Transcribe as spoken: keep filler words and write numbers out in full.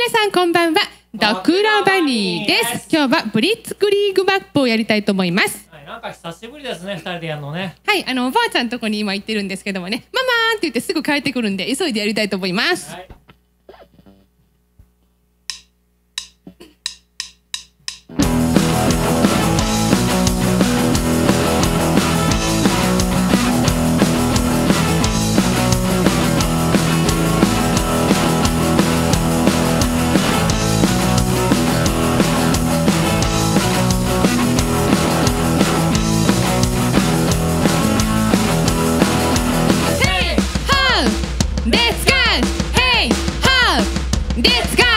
皆さんこんばんは。ドクロバニーです。今日はブリッツクリーグマップをやりたいと思います。 はい、なんか久しぶりですね、ふたりでやるのね。 はい、あのおばあちゃんのとこに今行ってるんですけどもね、ママーって言ってすぐ帰ってくるんで急いでやりたいと思います。はい、Let's go!